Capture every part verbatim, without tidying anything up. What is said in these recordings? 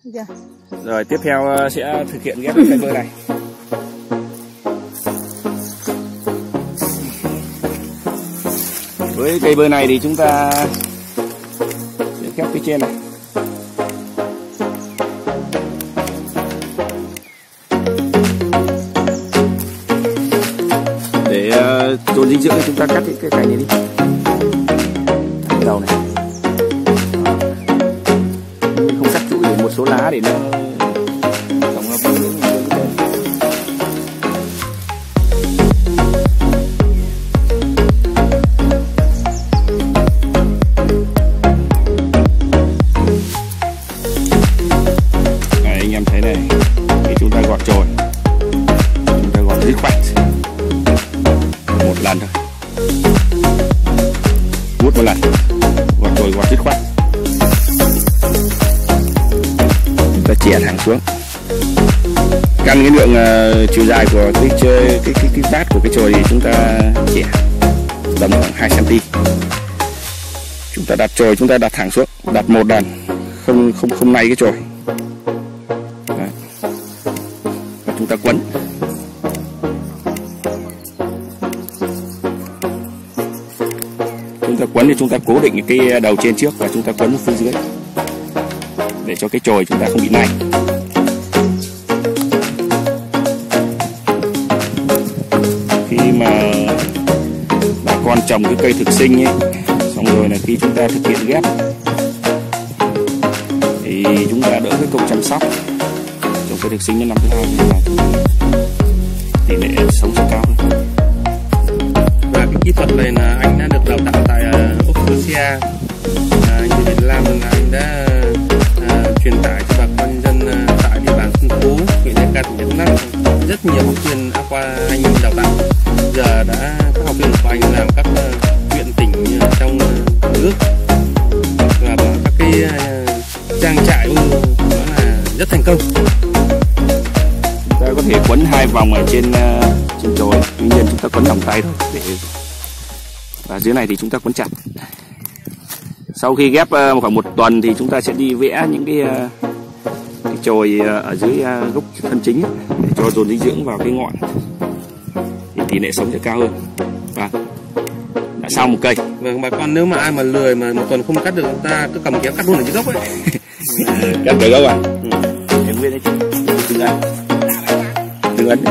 Dạ. Rồi tiếp theo sẽ thực hiện ghép cây bơ này. Với cây bơ này thì chúng ta sẽ ghép cái trên này. Để uh, dồn dinh dưỡng thì chúng ta cắt cái, cái cành này đi. Cái đầu này. Không cắt trụi một số lá để nó tổng hợp dinh dưỡng. Này anh em thấy này, thì chúng ta gọt chồi, chúng ta gọt dứt khoát một lần thôi, vuốt một lần, gọt chồi gọt dứt khoát. Ta chẻ thẳng xuống, căn cái lượng uh, chiều dài của cái cái cái cái, cái bát của cái chồi thì chúng ta chẻ tầm khoảng hai xăng ti mét. Chúng ta đặt chồi, chúng ta đặt thẳng xuống, đặt một lần, không không không nay cái chồi. Đấy. Và chúng ta quấn. Chúng ta quấn thì chúng ta cố định cái đầu trên trước và chúng ta quấn phía dưới để cho cái chồi chúng ta không bị nay. Khi mà bà con trồng cái cây thực sinh ấy, xong rồi là khi chúng ta thực hiện ghép thì chúng ta đỡ cái công chăm sóc. Trồng cây thực sinh đến năm thứ hai nhưng mà tỷ lệ sống sẽ cao hơn. Và cái kỹ thuật này là anh đã được đào tạo tại Australia. À, như Việt Nam là anh đã à, truyền tải cho bà con dân à, tại địa bàn Xuân Phú, huyện Eka, tỉnh Đắk Lắk rất nhiều học viên aqua anh đào tạo. Giờ đã các học viên của anh làm các uh, huyện tỉnh trong uh, nước và ở các cái uh, trang trại nó là rất thành công. Chúng ta có thể quấn hai vòng ở trên uh, trên chồi, tuy nhiên chúng ta quấn bằng tay thôi để... và dưới này thì chúng ta quấn chặt. Sau khi ghép uh, khoảng một tuần thì chúng ta sẽ đi vẽ những cái, uh, cái chồi uh, ở dưới uh, gốc thân chính ấy, để cho dồn dinh dưỡng vào cái ngọn thì tỷ lệ sống sẽ cao hơn. Và đã xong một cây. Vâng, bà con nếu mà ai mà lười mà một tuần không cắt được, chúng ta cứ cầm kéo cắt luôn ở dưới gốc ấy. Cắt cái gốc à? Ừ. Em biết đấy chứ. Đừng ấn. Đừng ấn.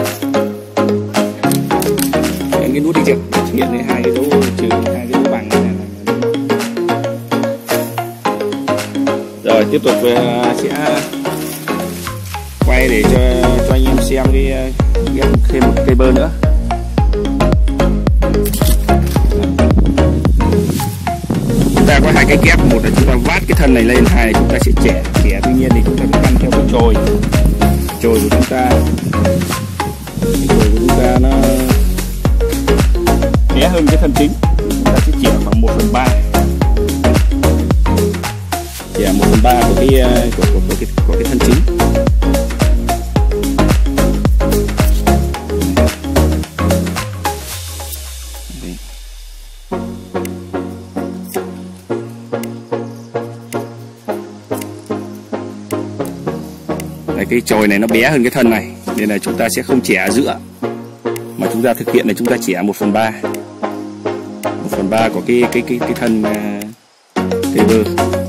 Cái nút đi chưa? Hiện này hai cái dấu trừ, hai cái dấu bằng này. Rồi tiếp tục sẽ quay để cho cho anh em xem cái ghép thêm một cây bơ nữa. Chúng ta có hai cái ghép, một là chúng ta vát cái thân này lên, hai là chúng ta sẽ chẻ chẻ tuy nhiên thì chúng ta phải căn theo cái chồi chồi của chúng ta, cái chồi của chúng ta nó bé hơn cái thân chính, chúng ta sẽ chẻ khoảng một phần ba, chẻ một phần ba của cái của, của, của cái của cái thân chính. Đấy, cái chồi này nó bé hơn cái thân này nên là chúng ta sẽ không chẻ ở giữa mà chúng ta thực hiện là chúng ta chẻ một phần ba, một phần ba của cái cái cái cái thân uh, cây bơ.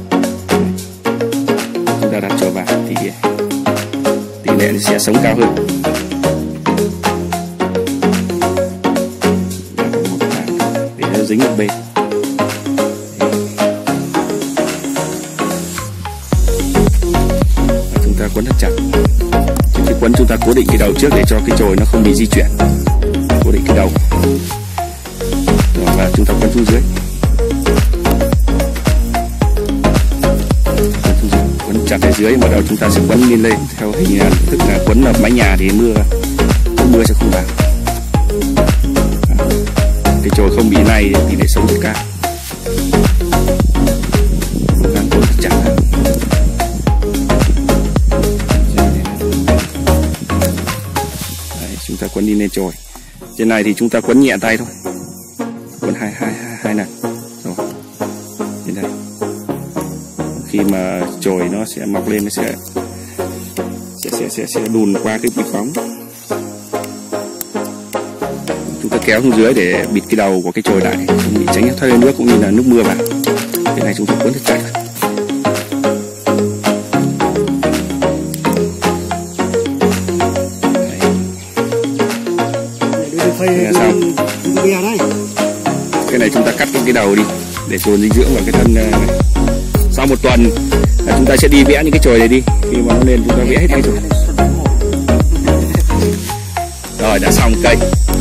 Chúng ta đặt cho vào thì tỷ lệ sẽ sống cao hơn. Để nó dính một bên. Chúng ta quấn thật chặt. Cái quấn chúng ta cố định cái đầu trước để cho cái chồi nó không bị di chuyển. Cố định cái đầu. Rồi, và chúng ta quấn xuống dưới. Quấn xuống dưới. Quấn chặt ở dưới, bắt đầu chúng ta sẽ quấn lên lên theo hình thức là quấn ở mái nhà thì mưa mưa sẽ không vào. Cái chồi không bị này thì để sống rất cao. Cố gắng quấn thật chặt. Chúng ta quấn đi lên chồi. Trên này thì chúng ta quấn nhẹ tay thôi, quấn hai hai hai, hai lần rồi. Trên đây khi mà chồi nó sẽ mọc lên, nó sẽ sẽ sẽ sẽ đùn qua cái bịch phóng. Chúng ta kéo xuống dưới để bịt cái đầu của cái chồi lại, không bị tránh thoát lên nước cũng như là nước mưa vào. Cái này chúng ta cuốn thật chặt. Đấy. Xong. Cái này chúng ta cắt cái đầu đi để dồn dinh dưỡng vào cái thân này. Sau một tuần là chúng ta sẽ đi vẽ những cái chồi này đi, khi mà nó lên chúng ta vẽ hết cái chồi. Rồi đã xong cây.